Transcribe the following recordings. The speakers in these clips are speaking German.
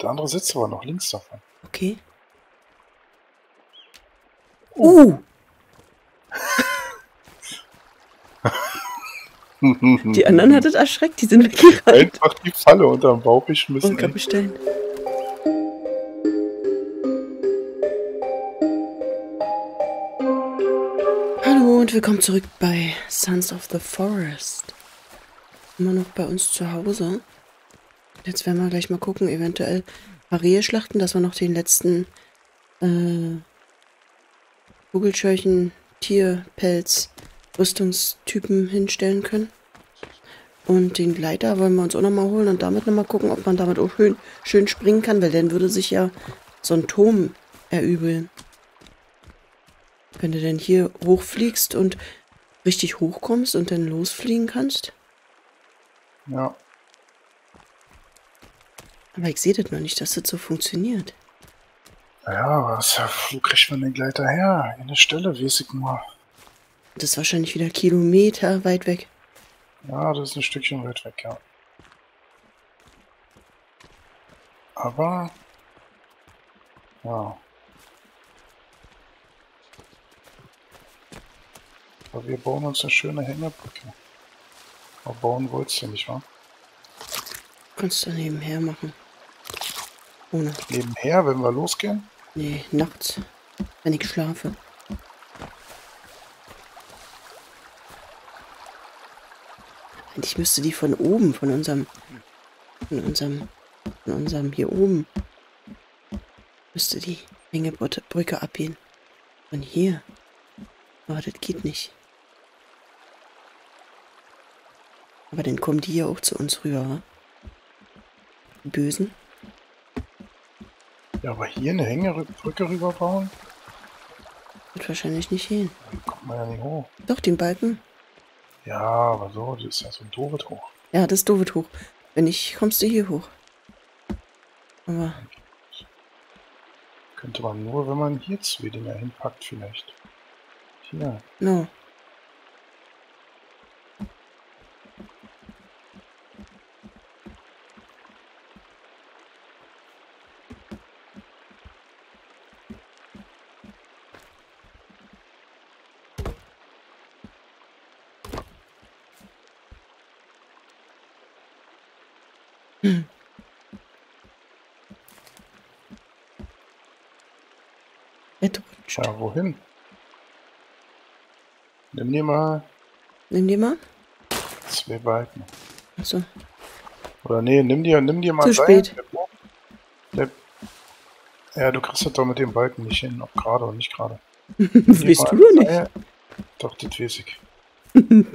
Der andere sitzt aber noch links davon. Okay. Die anderen hat es erschreckt, die sind weggerannt. Einfach die Falle unterm Bauch geschmissen. Und kann bestellen. Hallo und willkommen zurück bei Sons of the Forest. Immer noch bei uns zu Hause. Jetzt werden wir gleich mal gucken, eventuell Arehe schlachten, dass wir noch den letzten Vogelscheuchen, Tierpelz, Rüstungstypen hinstellen können. Und den Gleiter wollen wir uns auch nochmal holen und damit nochmal gucken, ob man damit auch schön springen kann, weil dann würde sich ja so ein Turm erübeln. Wenn du denn hier hochfliegst und richtig hochkommst und dann losfliegen kannst. Ja. Aber ich sehe das noch nicht, dass das so funktioniert. Ja, wo kriegt man den Gleiter her? Eine Stelle, weiß ich nur. Das ist wahrscheinlich wieder Kilometer weit weg. Ja, das ist ein Stückchen weit weg, ja. Aber... ja. Aber wir bauen uns eine schöne Hängebrücke. Aber bauen wolltest du nicht, wa? Kannst du nebenher machen. Ohne. Nebenher, wenn wir losgehen? Nee, nachts, wenn ich schlafe. Ich müsste die von oben, von unserem hier oben, müsste die Hängebrücke abgehen. Von hier. Aber das geht nicht. Aber dann kommen die ja auch zu uns rüber, wa? Die Bösen. Ja, aber hier eine Hängebrücke rüberbauen? Wird wahrscheinlich nicht hin. Dann kommt man ja nicht hoch. Doch, den Balken. Ja, aber so, das ist ja so ein doofes hoch. Ja, das ist doofes hoch. Wenn nicht, kommst du hier hoch. Aber... könnte man nur, wenn man hier 2 Dinger hinpackt vielleicht. Hier. No. Ja, wohin? Nimm dir mal... Nimm dir mal? 2 Balken. Achso. Oder nee, nimm dir mal Zu Seil. spät. Ja, du kriegst das doch mit dem Balken nicht hin, ob gerade oder nicht gerade. Weißt du doch nicht. Doch, das weiß ich. Nimm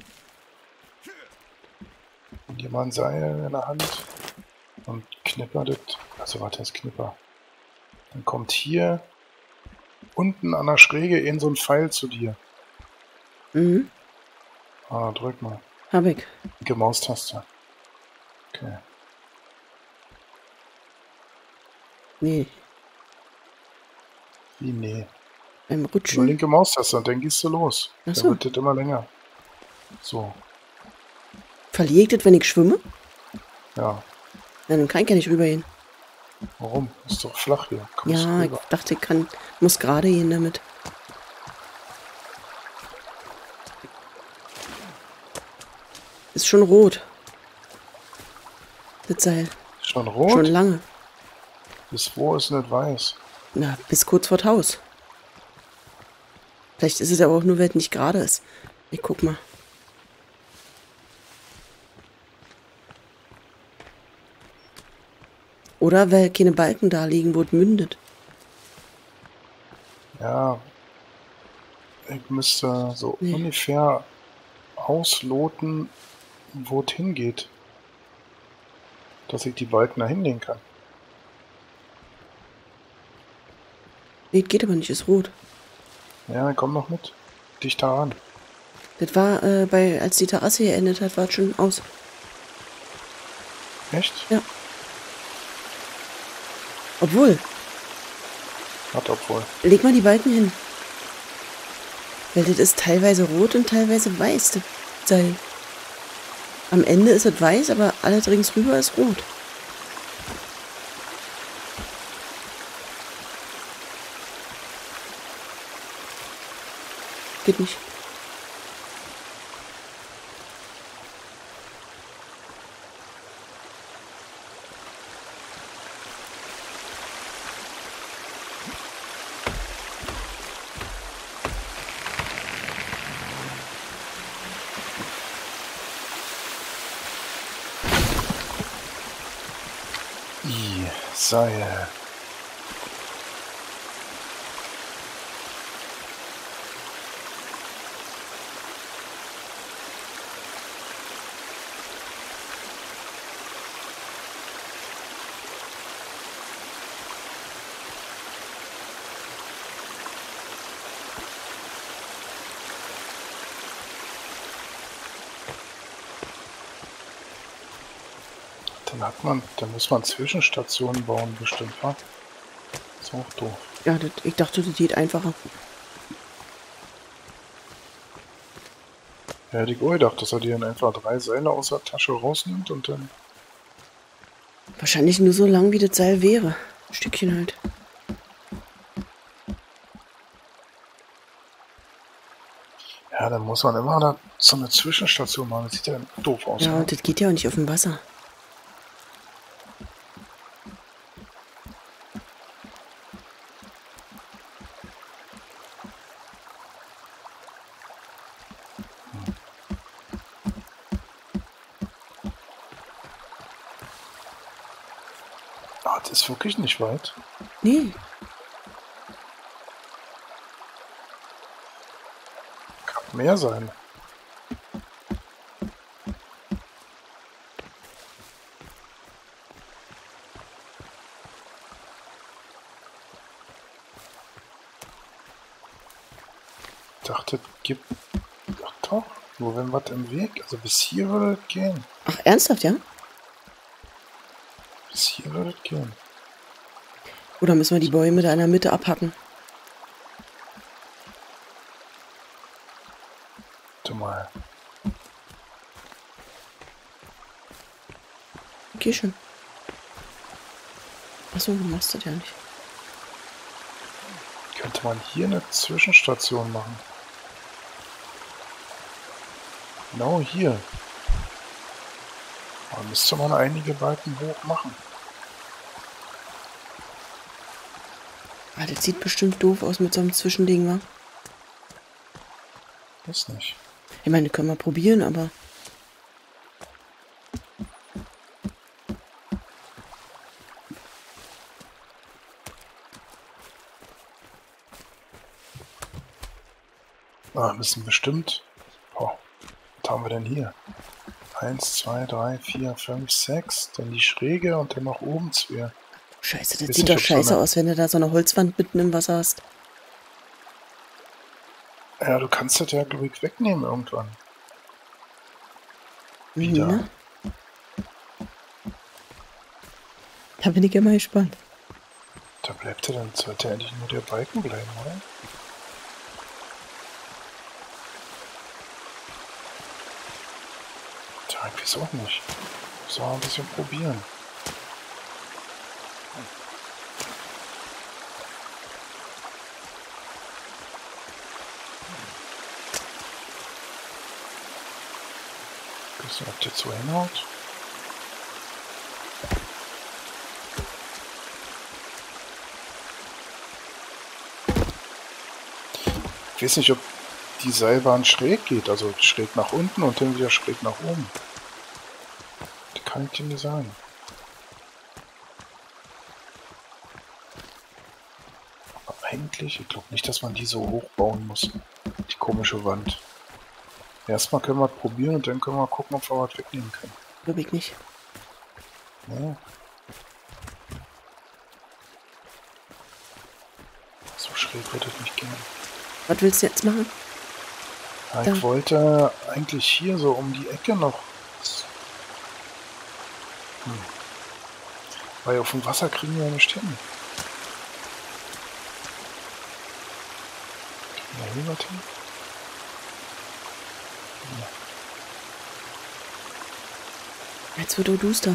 dir mal ein Seil in der Hand und knipper das. Also warte, das Knipper. Dann kommt hier unten an der Schräge in so ein Pfeil zu dir. Mhm. Ah, drück mal. Hab ich. Linke Maustaste. Okay. Nee, Wie, nee. beim Nur Rutschen. linke Maustaste und dann gehst du los. Ach Dann so. wird das immer länger. So, Verliere ich das, wenn ich schwimme? ja. Nein, dann kann ich ja nicht rübergehen. Warum? Ist doch flach hier. Kommst Ja, ich rüber. dachte, muss gerade gehen damit. Ist schon rot. Das Seil. Schon rot? Schon lange. Bis wo ist nicht weiß? Na, bis kurz vor Haus. Vielleicht ist es aber auch nur, weil es nicht gerade ist. Ich guck mal. Oder weil keine Balken da liegen, wo es mündet. Ja. Ich müsste so Nee. ungefähr ausloten, wo es hingeht. Dass ich die Balken da hinlegen kann. Nee, das geht aber nicht, ist rot. Ja, dann komm noch mit. Dich da ran. Das war, als die Terrasse hier endet hat, war es schon aus. Echt? Ja. Obwohl, Hat obwohl. leg mal die Balken hin. Weil das ist teilweise rot und teilweise weiß, das Seil. Am Ende ist es weiß, aber alles ringsrüber ist rot. geht nicht. Seil. Dann muss man Zwischenstationen bauen, bestimmt, wa? Ist auch doof. Ja, ich dachte, das geht einfacher. Ja, hätte ich auch gedacht, dass er dir dann einfach 3 Seile aus der Tasche rausnimmt und dann... Wahrscheinlich nur so lang, wie das Seil wäre. Ein Stückchen halt. Ja, dann muss man immer da so eine Zwischenstation machen. Das sieht ja doof aus. Ja, Ne? und das geht ja auch nicht auf dem Wasser. Ah, das ist wirklich nicht weit. Nee. Kann mehr sein. Ich dachte, es gibt... Ach doch, nur wenn was im Weg... Also bis hier würde es gehen. Ach, ernsthaft, ja? Bis hier würde es gehen. Oder müssen wir die Bäume da in der Mitte abhacken? Warte mal. Geh schon. Achso, du machst das ja nicht. Könnte man hier eine Zwischenstation machen? Genau hier. Da müsste man einige Balken hoch machen. Ah, das sieht bestimmt doof aus mit so einem Zwischending, wa? Ist nicht. Ich meine, können wir probieren, aber... Ah, müssen bestimmt... Oh, was haben wir denn hier? 1, 2, 3, 4, 5, 6. Dann die Schräge und dann nach oben 2. Scheiße, das Weiß sieht nicht, doch ob so scheiße eine- aus, wenn du da so eine Holzwand mitten im Wasser hast. Ja, du kannst das ja, glaube ich, wegnehmen irgendwann. Mhm, Wieder. ne? Da bin ich ja mal gespannt. Da bleibt ja dann, sollte eigentlich nur der Balken bleiben, oder? Tja, ich weiß auch nicht. Muss mal ein bisschen probieren. Ich weiß nicht, ob der so hinhaut. Ich weiß nicht, ob die Seilbahn schräg geht, also schräg nach unten und dann wieder schräg nach oben. Das kann ich dir nicht sagen. Aber eigentlich, ich glaube nicht, dass man die so hoch bauen muss. Die komische Wand. Erstmal können wir probieren und dann können wir gucken, ob wir was wegnehmen können. Glaube ich nicht. Ja. So schräg wird es nicht gehen. Was willst du jetzt machen? Ja, Da. ich wollte eigentlich hier so um die Ecke noch. Weil auf dem Wasser kriegen wir ja nicht hin. Kriegen wir hier was hin? Jetzt wird er duster.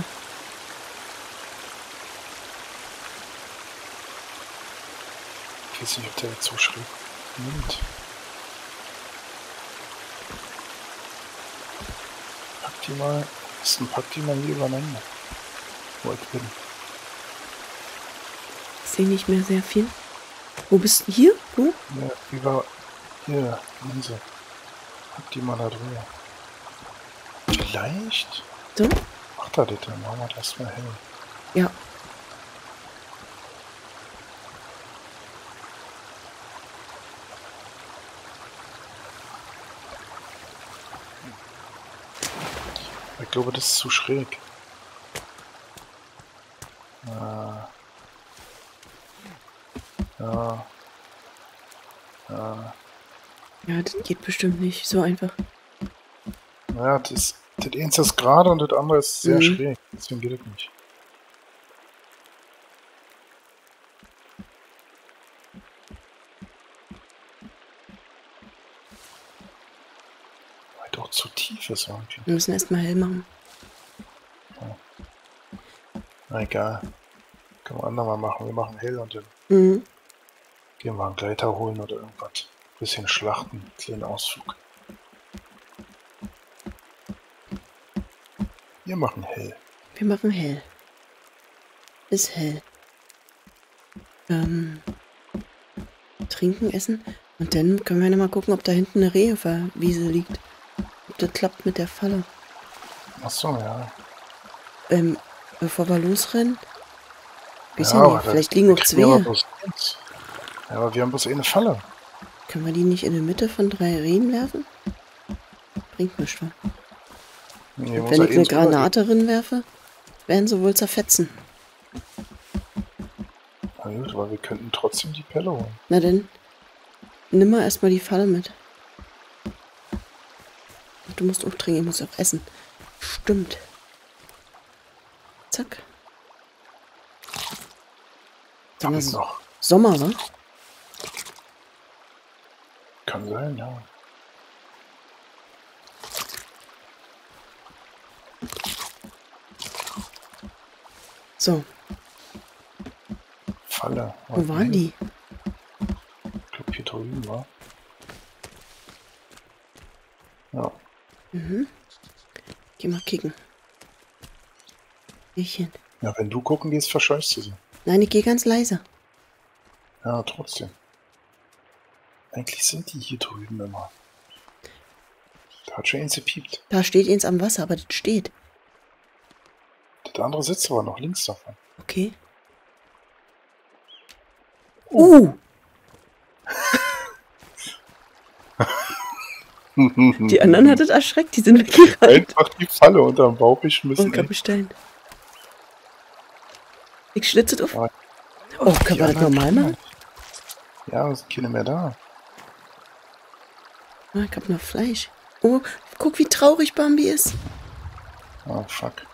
Ich weiß nicht, ob der jetzt so schräg nimmt. die mal, pack die mal hier übereinander. Wo ich bin. Ich sehe nicht mehr sehr viel. Wo bist du? Hier? Wo? Ja, über hier, Insel. Pack die mal da drüber. Vielleicht? So? Ach da, das dann machen wir das mal hell. Ja. Ich glaube, das ist zu schräg. Ja. Ja, das geht bestimmt nicht so einfach. Naja, das eine ist gerade und das andere ist sehr Mhm. schräg. Deswegen geht es nicht. Weil doch zu tief ist irgendwie. Wir müssen erstmal hell machen. Na egal. Können wir andermal machen. Wir machen hell und dann Mhm. gehen wir einen Gleiter holen oder irgendwas. Bisschen schlachten. Kleinen Ausflug. Wir machen hell. Wir machen hell. Ist hell. Trinken, essen. Und dann können wir noch mal gucken, ob da hinten eine Rehewiese liegt. Ob das klappt mit der Falle. Achso, ja. Bevor wir losrennen. Weiß Ja, ja aber nicht, das vielleicht liegen auch kriegen wir aber zwei. bloß eins. Ja, aber wir haben bloß eine Falle. Können wir die nicht in die Mitte von 3 Rehen werfen? Bringt nichts. Wa? Nee, Und wenn ich eine Granate werfe, werden sie wohl zerfetzen. Na gut, aber wir könnten trotzdem die Pelle holen. Na dann, nimm mal erstmal die Falle mit. Ach, du musst auch trinken, ich muss auch essen. Stimmt. Zack. Dann ist Noch. Sommer, wa? Kann sein, ja. So, Falle. wo waren die? Ich glaube, hier drüben war. Ja. Geh mal kicken. Geh ich hin. Ja, wenn du gucken gehst, verscheuchst du sie. Nein, ich gehe ganz leise. Ja, trotzdem. Eigentlich sind die hier drüben immer. Da hat schon eins gepiept. Da steht eins am Wasser, aber das steht. Das andere sitzt aber noch links davon. Okay. Oh. Die anderen hat es erschreckt, die sind weggerannt. Einfach die Falle unterm Bauch geschmissen. Und Kappestein. Ich schlitze es auf. Ja. Oh, können wir das normal machen? Ja, es sind keine mehr da. Ah, ich hab noch Fleisch. Oh, guck, wie traurig Bambi ist. Oh, fuck.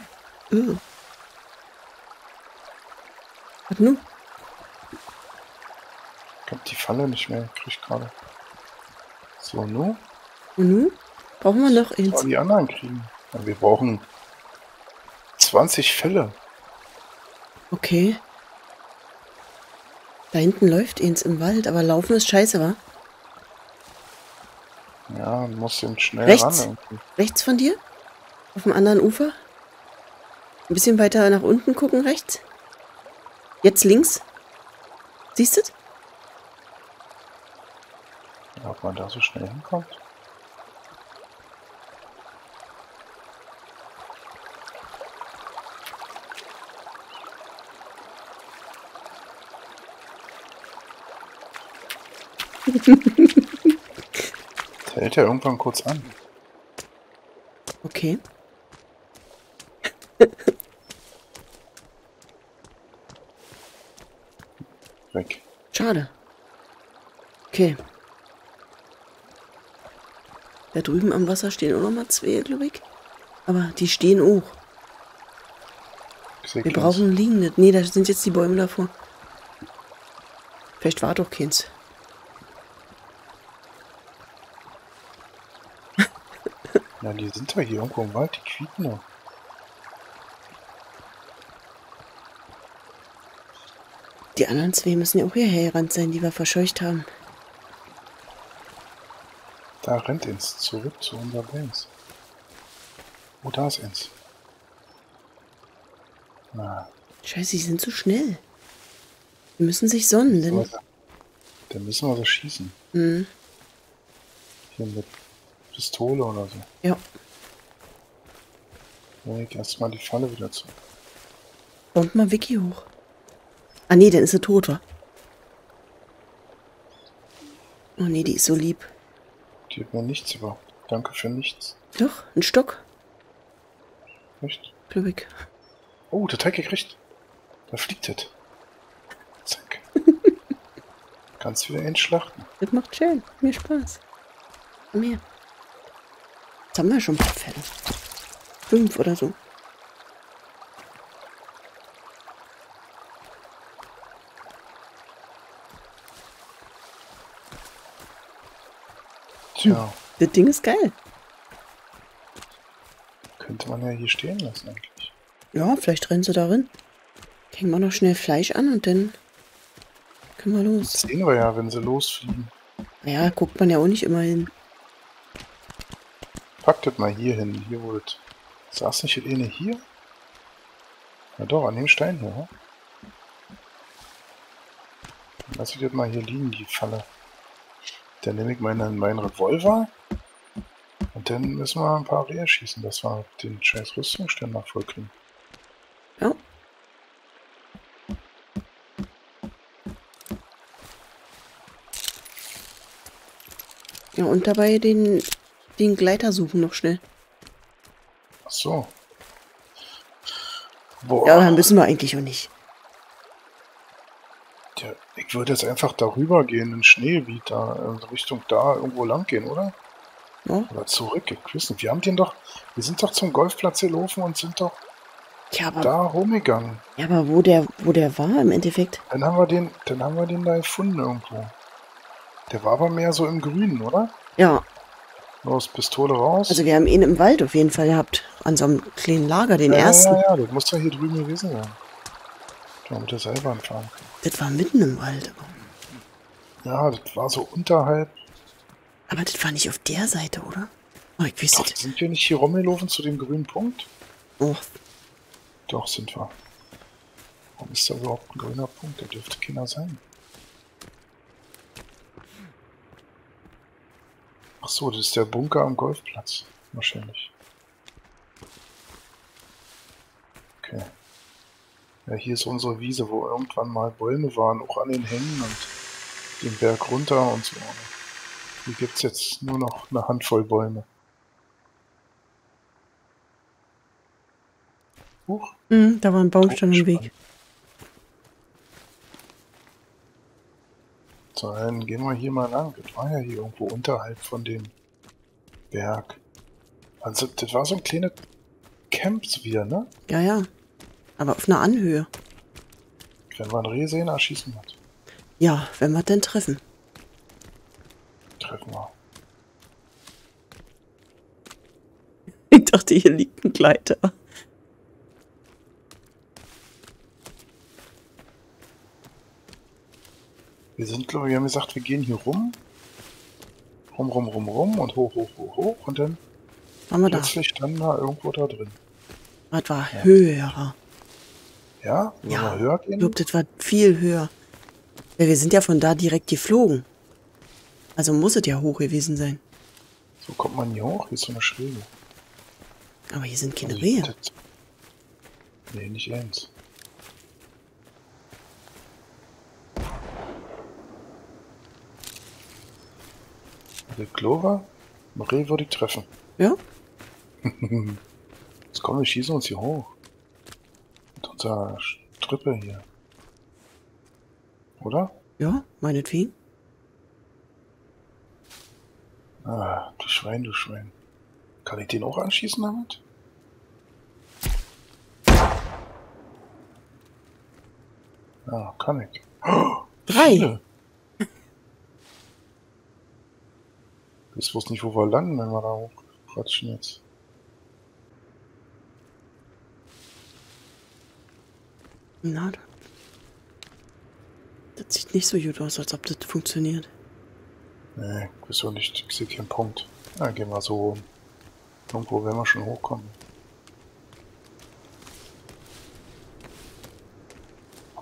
Was nun? Ich hab die Falle nicht mehr. Krieg ich gerade. So, nu? Und nun? Brauchen wir noch eins? Sollen die anderen kriegen? Ja, wir brauchen 20 Fälle. Okay. Da hinten läuft eins im Wald, aber laufen ist scheiße, wa? Ja, du musst eben schnell Rechts? ran. Irgendwie. Rechts von dir? Auf dem anderen Ufer? Ein bisschen weiter nach unten gucken, rechts? Jetzt links? Siehst du es? Ja, ob man da so schnell hinkommt? Das hält ja irgendwann kurz an. Okay. Weg. Schade. Okay. Da drüben am Wasser stehen auch noch mal zwei, glaube ich. Aber die stehen auch. Ich seh Wir keins. brauchen ein liegendes. Nee, da sind jetzt die Bäume davor. Vielleicht war doch keins. Ja, die sind ja hier irgendwo im Wald, die quieken nur. Die anderen zwei müssen ja auch hierher gerannt sein, die wir verscheucht haben. Da rennt ins zurück zu unserer Base. Oh, da ist eins. Na, Scheiße, die sind so schnell. Die müssen sich sonnen, denn... dann müssen wir so schießen. Hm, Hier mit Pistole oder so. ja. Leg erstmal die Falle wieder zu. Kommt mal Vicky hoch. Ah nee, dann ist sie tot, wa? Oh nee, die ist so lieb. Die hat mir nichts über. Danke für nichts. Doch, ein Stock. Echt? Glaub ich. Oh, der Teig gekriegt. Da fliegt es. Zack. Kannst wieder entschlachten. Das macht schön. Mir Spaß. Mehr. Jetzt haben wir schon ein paar Fälle. 5 oder so. Tja, Das Ding ist geil. könnte man ja hier stehen lassen eigentlich. Ja, vielleicht rennen sie darin. Hängen wir noch schnell Fleisch an und dann können wir los. Das sehen wir ja, wenn sie losfliegen. Ja, guckt man ja auch nicht immer hin. Packt das mal hier hin. Hier wohl. Saß nicht eine hier? Ja doch, an dem Stein hier. Hm? Lass ich das mal hier liegen, die Falle. Dann nehme ich meinen Revolver. Und dann müssen wir ein paar Rehe schießen, dass wir den scheiß Rüstungsständer vollkriegen. Ja. Ja, und dabei den Gleiter suchen noch schnell. Ach so. Boah. Ja, dann müssen wir eigentlich auch nicht. Ja, ich würde jetzt einfach darüber gehen, in Schneegebiet, da in Richtung da irgendwo lang gehen, oder? Ja, Oder zurück, ich weiß nicht. Wir sind doch zum Golfplatz gelaufen und sind doch ja, aber, da rumgegangen. ja, aber wo der war im Endeffekt? Dann haben wir den da gefunden irgendwo. Der war aber mehr so im Grünen, oder? Ja, Los, Pistole raus. also wir haben ihn im Wald auf jeden Fall gehabt. An so einem kleinen Lager, den ersten. Ja, das muss doch hier drüben gewesen sein. Damit er selber anfahren kann. Das war mitten im Wald. Ja, das war so unterhalb. Aber das war nicht auf der Seite, oder? Oh, ich weiß Doch, es. sind wir nicht hier rumgelaufen zu dem grünen Punkt? Oh, Doch, sind wir. Warum ist da überhaupt ein grüner Punkt? Der dürfte keiner sein. Ach so, das ist der Bunker am Golfplatz. Wahrscheinlich. Okay. Ja, hier ist unsere Wiese, wo irgendwann mal Bäume waren, auch an den Hängen und den Berg runter und so. Hier gibt es jetzt nur noch eine Handvoll Bäume. Huch. da war ein Baumstamm im Weg. So, dann gehen wir hier mal lang. Das war ja hier irgendwo unterhalb von dem Berg. Also, das war so ein kleines Camp wieder, ne? Ja, ja. Aber auf einer Anhöhe. Wenn wir ein Reh sehen, erschießen wir es. Ja, wenn wir denn treffen. Treffen wir. Ich dachte, hier liegt ein Gleiter. Wir haben gesagt, wir gehen hier rum. Rum und hoch und dann Waren wir da? plötzlich dann da irgendwo da drin. Das war höher. Ja? Wollen wir höher Ich gehen? glaube, das war viel höher. Ja, wir sind ja von da direkt geflogen. Also muss es ja hoch gewesen sein. So kommt man hier hoch, hier ist so eine Schräge. Aber hier sind keine Also, Rehe. Nee, nicht eins. Der Clover? Ein Reh würde ich treffen. Ja? Jetzt kommen wir schießen uns hier hoch. Mit unserer Strippe hier. Oder? Ja, meinetwegen. Ah, du Schwein, du Schwein. Kann ich den auch anschießen damit? Ja, kann ich. Oh, 3. viele. Ich wusste nicht, wo wir landen, wenn wir da hochquatschen jetzt. Na, das sieht nicht so gut aus, als ob das funktioniert. Nee, wieso nicht? Ich sehe keinen Punkt. Na, gehen wir so rum. Irgendwo werden wir schon hochkommen.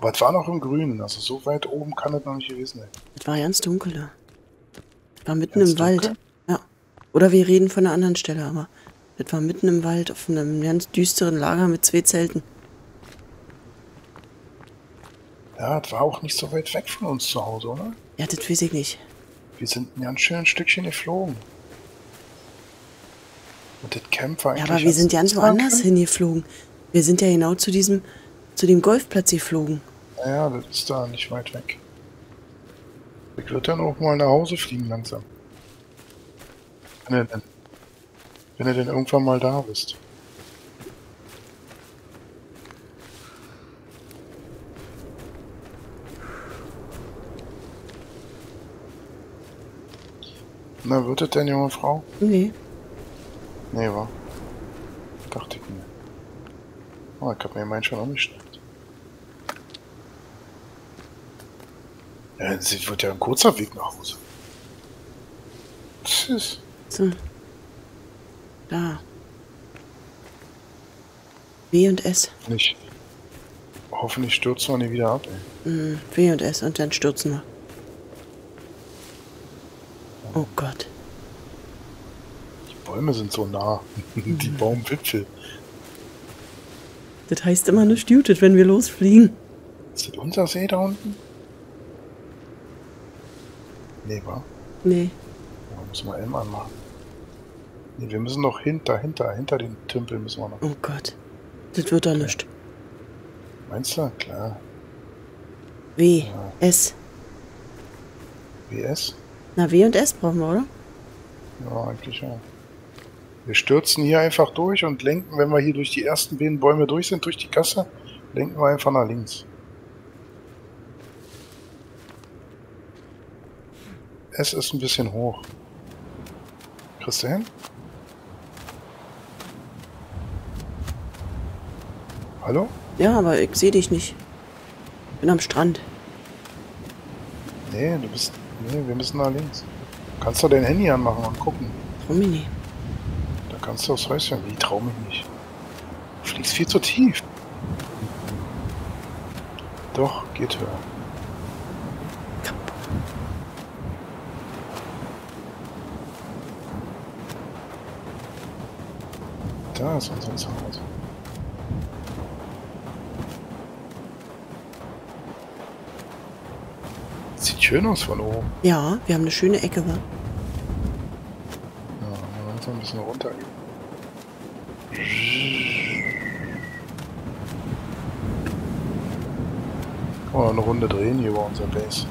Aber es war noch im Grünen, also so weit oben kann es noch nicht gewesen sein. Es war ganz dunkel da. Es war mitten Ganz im Wald. dunkel? Ja. Oder wir reden von einer anderen Stelle, aber es war mitten im Wald auf einem ganz düsteren Lager mit 2 Zelten. Ja, es war auch nicht so weit weg von uns zu Hause, oder? Ja, das weiß ich nicht. Wir sind ein ganz schönes Stückchen geflogen. Und das Camp war Ja, eigentlich... aber wir sind ganz woanders Camp? hingeflogen. Wir sind ja genau zu dem Golfplatz geflogen. Ja, das ist da nicht weit weg. Ich würde dann auch mal nach Hause fliegen langsam. Wenn du denn irgendwann mal da bist. Na, wird es denn, junge Frau? Nee. Nee, wa? Dachte ich mir. Oh, ich hab mir meinen schon umgestellt. Ja, es wird ja ein kurzer Weg nach Hause. Tschüss. So. Da. W und S. Hoffentlich stürzen wir nicht wieder ab, ey. W und S und dann stürzen wir. Oh Gott. Die Bäume sind so nah. Die Baumwipfel. Das heißt immer nur stutet, wenn wir losfliegen. Ist das unser See da unten? Nee, wa? Nee. Da müssen wir M anmachen. Nee, wir müssen noch hinter den Tümpel müssen wir noch. Oh Gott. Das wird doch nicht. Meinst du? Klar. W, Ja. S. WS? Na, W und S brauchen wir, oder? Ja, eigentlich ja. Wir stürzen hier einfach durch und lenken, wenn wir hier durch die ersten beiden Bäume durch sind, durch die Gasse, lenken wir einfach nach links. S ist ein bisschen hoch. Kriegst du hin? Hallo? Ja, aber ich sehe dich nicht. Bin am Strand. Nee, wir müssen nach links. Kannst du dein Handy anmachen und gucken. Romini. Da kannst du aufs Häuschen. Wie, trau mich nicht. Du fliegst viel zu tief. Doch, geht höher. Da ist unser Zuhause. Sieht schön aus von oben. Ja, wir haben eine schöne Ecke, wa? Ja, mal langsam ein bisschen runtergehen. Kann man eine Runde drehen hier über unser Base.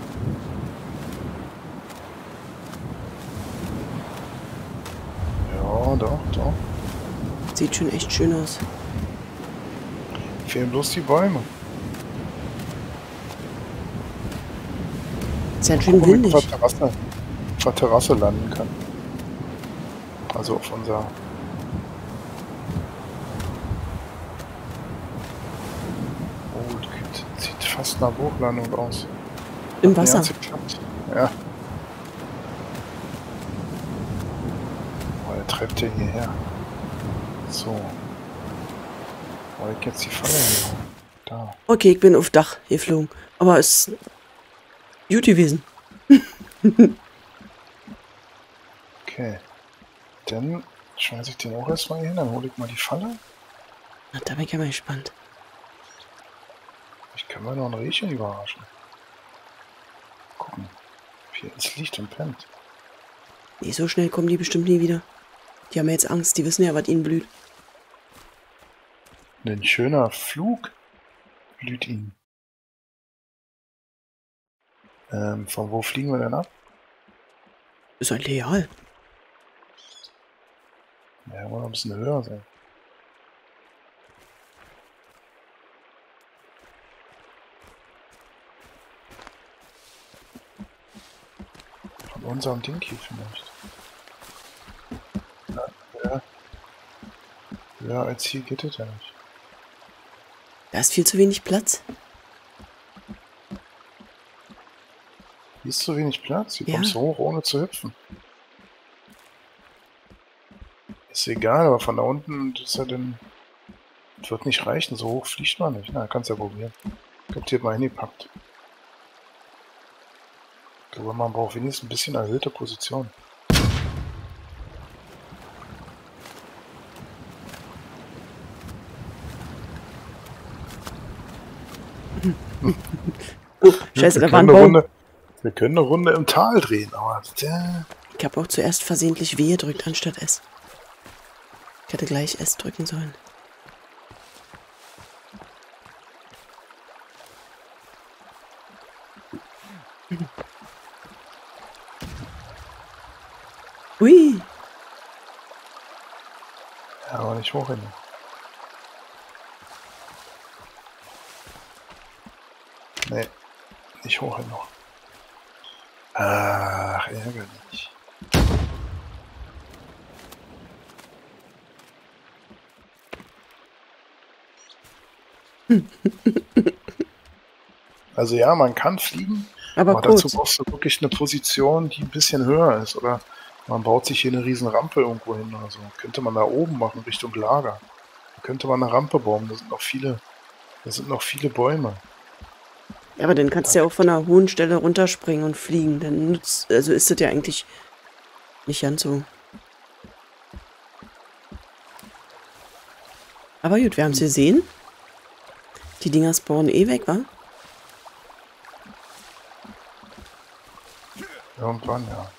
Ja, doch. Sieht schon echt schön aus. Fehlen bloß die Bäume. Ist ja schön Gucken, ob ich windig. auf der Terrasse landen kann. Also auf unser... Oh, das sieht fast nach Hochlandung aus. Im Hat mir Wasser. ganz geklappt. Ja. Oh, der treibt ja hierher. So. Wo liegt jetzt die Falle hier? Da. Okay, ich bin auf Dach geflogen. Aber es ist gut gewesen. Okay. Dann schmeiße ich den auch erstmal hier hin, dann hole ich mal die Falle. Na, da bin ich ja mal gespannt. Ich kann mal noch ein Rehchen überraschen. Gucken. Hier ist Licht und pennt. Nee, so schnell kommen die bestimmt nie wieder. Die haben ja jetzt Angst, die wissen ja, was ihnen blüht. Ein schöner Flug blüht ihnen. Von wo fliegen wir denn ab? Ist eigentlich egal. Ja, wollen wir ein bisschen höher sein. Von unserem Ding hier vielleicht. Ja, höher als hier geht es ja nicht. Da ist viel zu wenig Platz. Hier ist zu wenig Platz. Hier Ja. kommst du hoch, ohne zu hüpfen. Ist egal, aber von da unten, das ist ja dann... Das wird nicht reichen, so hoch fliegt man nicht. Na, kannst ja probieren. Ich hab die mal hingepackt. Ich glaube, man braucht wenigstens ein bisschen erhöhte Position. Oh, scheiße, wir da war ein können eine Baum. Runde, wir können eine Runde im Tal drehen, aber Ich habe auch zuerst versehentlich W gedrückt anstatt S. Ich hätte gleich S drücken sollen. Ui. ja, aber nicht hoch hin. Nee, nicht hoch hin noch. Ach, ärgerlich. Also ja, man kann fliegen, Aber aber dazu kurz. brauchst du wirklich eine Position, die ein bisschen höher ist. Oder man baut sich hier eine riesen Rampe irgendwo hin oder so. Könnte man da oben machen, Richtung Lager. Da könnte man eine Rampe bauen. Da sind noch viele Bäume. Ja, aber dann kannst du ja auch von einer hohen Stelle runterspringen und fliegen. Dann nutzt, also ist das ja eigentlich nicht ganz so. Aber gut, wir haben es gesehen. Die Dinger spawnen eh weg, wa? Irgendwann, ja.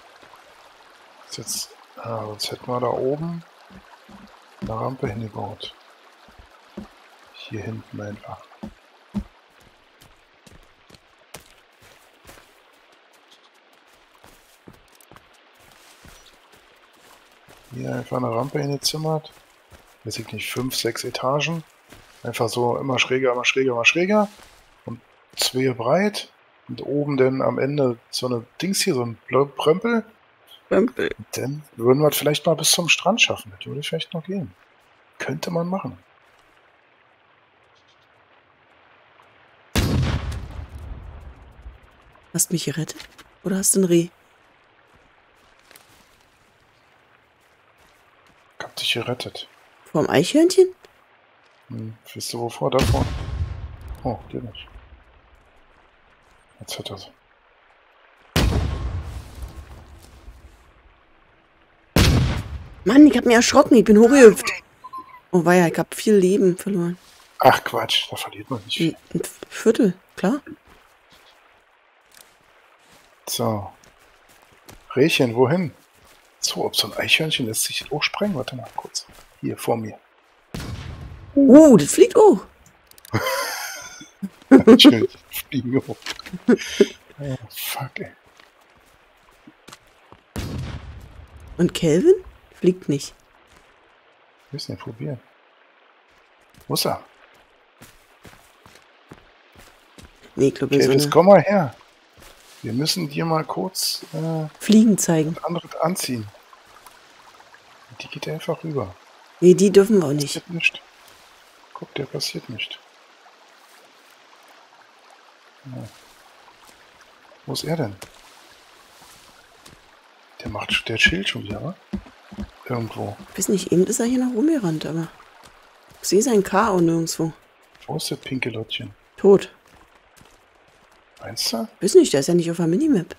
Jetzt hätten wir da oben eine Rampe hingebaut. Hier hinten einfach. Hier einfach eine Rampe hingezimmert. Weiß ich nicht, 5, 6 Etagen. Einfach so immer schräger, immer schräger, immer schräger. Und 2 breit. Und oben dann am Ende so eine Dings hier, so ein Prömpel. Bömpel. Und dann würden wir es vielleicht mal bis zum Strand schaffen. Das würde vielleicht noch gehen. Könnte man machen. Hast du mich gerettet? Oder hast du ein Reh? Ich hab dich gerettet. Vorm Eichhörnchen? Wisst du wovor? Davor? Oh, geht nicht. Jetzt hat er so. Mann, ich hab mich erschrocken. Ich bin hochgehüpft. Oh weia, ich hab viel Leben verloren. Ach Quatsch, da verliert man nicht viel. Ein Viertel, klar. So. Rehchen, wohin? So, ob so ein Eichhörnchen lässt sich hochsprengen? Warte mal kurz. Hier, vor mir. Das fliegt auch. Eichhörnchen fliegen hoch. Oh, fuck, ey. Und Kelvin? Fliegt nicht. Wir müssen ihn probieren. Wo ist er? Nee, ich glaube, Okay, so jetzt eine komm mal her. Wir müssen dir mal kurz Fliegen zeigen. ein anderes anziehen. Die geht einfach rüber. Nee, die dürfen wir auch nicht. Passiert nicht. Guck, der passiert nicht. Ja. Wo ist er denn? Der chillt schon wieder, wa? Irgendwo. Ich weiß nicht, eben ist er hier noch rumgerannt, aber ich sehe sein K.O. nirgendwo. Wo ist der pinke Lottchen? Tot. Meinst du? Weiß nicht, der ist ja nicht auf der Minimap.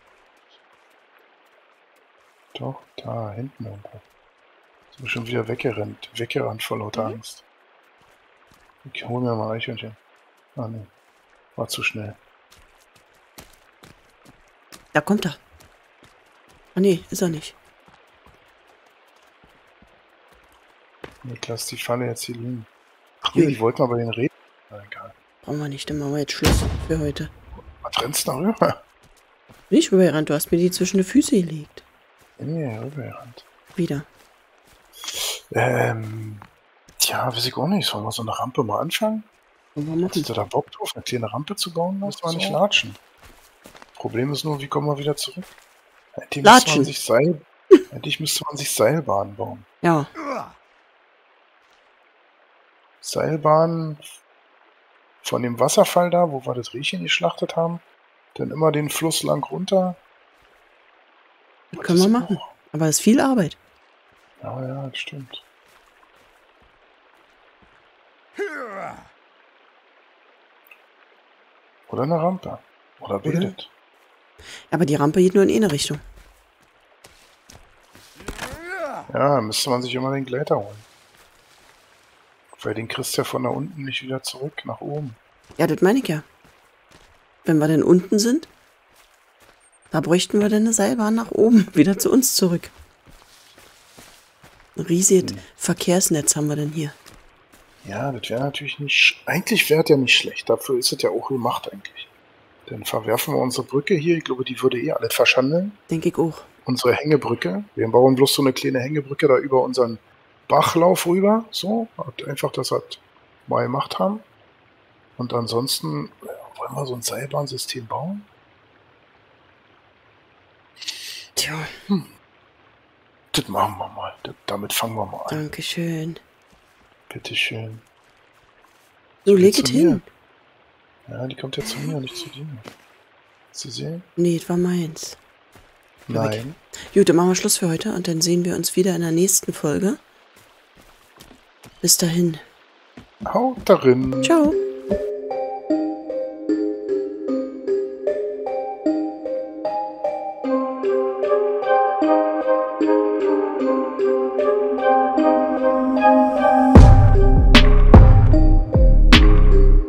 Doch, da hinten irgendwo. Ist bestimmt wieder weggerannt vor lauter Angst. Ich hol mir mal ein Eichhörnchen. Ah ne, war zu schnell. Da kommt er. Ah nee, ist er nicht. Ich lass die Falle jetzt hier liegen. Nee, ich wollte mal bei den reden. Na, egal. Brauchen wir nicht, dann machen wir jetzt Schluss für heute. Was rennst du da rüber? Nicht rübergerannt, du hast mir die zwischen die Füße gelegt. Nee, rübergerannt. Wieder. Tja, weiß ich auch nicht. Sollen wir so eine Rampe mal anfangen? Wollen wir machen. Hast du da Bock drauf, eine kleine Rampe zu bauen? Müssen wir nicht latschen. Problem ist nur, wie kommen wir wieder zurück? Latschen. Eigentlich müsste man sich Seilbahnen bauen. Ja. Seilbahnen von dem Wasserfall da, wo wir das Rehchen geschlachtet haben, dann immer den Fluss lang runter. Das können wir machen. Aber es ist viel Arbeit. Ja, ja, das stimmt. Oder eine Rampe. Oder betet. Aber die Rampe geht nur in eine Richtung. Ja, dann müsste man sich immer den Glätter holen. Weil den kriegst du ja von da unten nicht wieder zurück, nach oben. Ja, das meine ich ja. Wenn wir denn unten sind, da bräuchten wir dann eine Seilbahn nach oben, wieder zu uns zurück. Ein riesiges Verkehrsnetz haben wir denn hier. Ja, das wäre natürlich nicht... Eigentlich wäre es ja nicht schlecht. Dafür ist es ja auch gemacht eigentlich. Dann verwerfen wir unsere Brücke hier. Ich glaube, die würde eh alles verschandeln. Denke ich auch. Unsere Hängebrücke. Wir bauen bloß so eine kleine Hängebrücke da über unseren Bachlauf rüber. So, einfach, dass wir das mal gemacht haben. Und ansonsten wollen wir so ein Seilbahnsystem bauen. Tja. Das machen wir mal. Damit fangen wir mal an. Dankeschön. Bitteschön. So, leg es hin. Ja, die kommt ja zu mir, nicht zu dir. Hast du sehen? Nee, das war meins. Nein. Gut, dann machen wir Schluss für heute und dann sehen wir uns wieder in der nächsten Folge. Bis dahin. Haut darin. Ciao.